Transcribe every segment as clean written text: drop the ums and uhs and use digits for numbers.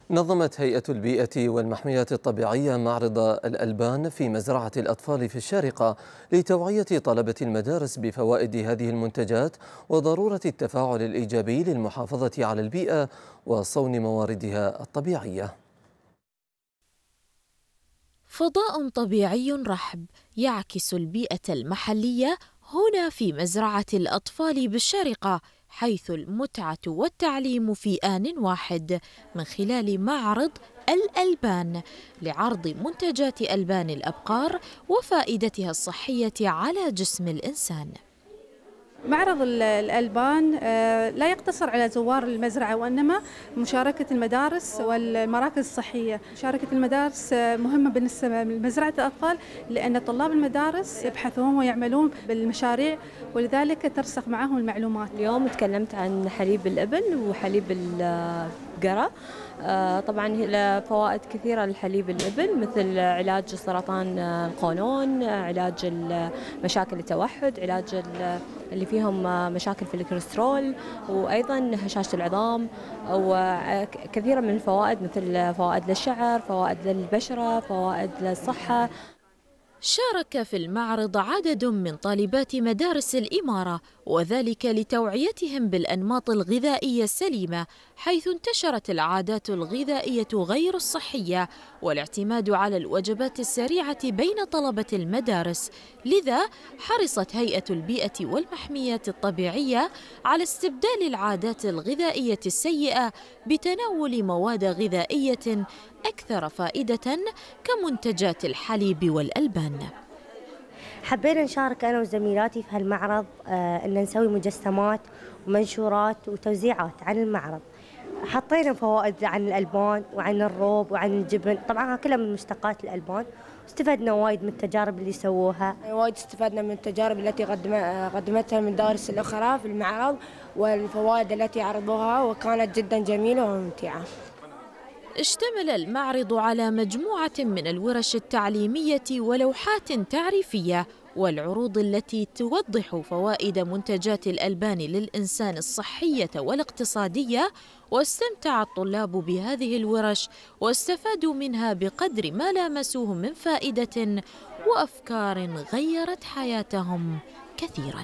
نظمت هيئة البيئة والمحميات الطبيعية معرض الألبان في مزرعة الأطفال في الشارقة لتوعية طلبة المدارس بفوائد هذه المنتجات وضرورة التفاعل الإيجابي للمحافظة على البيئة وصون مواردها الطبيعية. فضاء طبيعي رحب يعكس البيئة المحلية هنا في مزرعة الأطفال بالشارقة، حيث المتعة والتعليم في آن واحد من خلال معرض الألبان لعرض منتجات ألبان الأبقار وفائدتها الصحية على جسم الإنسان. معرض الألبان لا يقتصر على زوار المزرعة، وإنما مشاركة المدارس والمراكز الصحية. مشاركة المدارس مهمة بالنسبة لمزرعة الأطفال، لأن طلاب المدارس يبحثون ويعملون بالمشاريع، ولذلك ترسخ معهم المعلومات. اليوم تكلمت عن حليب الإبل وحليب البقرة. طبعا له فوائد كثيرة لحليب الإبل، مثل علاج سرطان القولون، علاج مشاكل التوحد، علاج اللي فيهم مشاكل في الكوليسترول، وأيضا هشاشة العظام، وكثيرا من الفوائد مثل فوائد للشعر، فوائد للبشرة، فوائد للصحة. شارك في المعرض عدد من طالبات مدارس الإمارة، وذلك لتوعيتهم بالأنماط الغذائية السليمة، حيث انتشرت العادات الغذائية غير الصحية والاعتماد على الوجبات السريعة بين طلبة المدارس. لذا حرصت هيئة البيئة والمحميات الطبيعية على استبدال العادات الغذائية السيئة بتناول مواد غذائية أكثر فائدة كمنتجات الحليب والألبان. حبينا نشارك أنا وزميلاتي في هالمعرض، أن نسوي مجسمات ومنشورات وتوزيعات عن المعرض. حطينا فوائد عن الألبان وعن الروب وعن الجبن، طبعا كلها من مشتقات الألبان. استفدنا وايد من التجارب اللي سووها. وايد استفدنا من التجارب التي قدمتها المدارس الأخرى في المعرض، والفوائد التي عرضوها، وكانت جدا جميلة وممتعة. اشتمل المعرض على مجموعة من الورش التعليمية ولوحات تعريفية والعروض التي توضح فوائد منتجات الألبان للإنسان الصحية والاقتصادية، واستمتع الطلاب بهذه الورش واستفادوا منها بقدر ما لامسوه من فائدة وأفكار غيرت حياتهم كثيراً.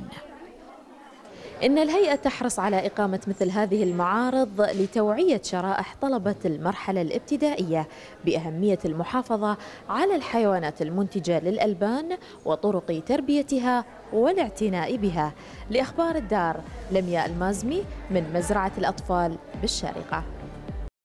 إن الهيئة تحرص على إقامة مثل هذه المعارض لتوعية شرائح طلبة المرحلة الابتدائية بأهمية المحافظة على الحيوانات المنتجة للألبان وطرق تربيتها والاعتناء بها. لأخبار الدار، لمياء المازمي من مزرعة الأطفال بالشارقة.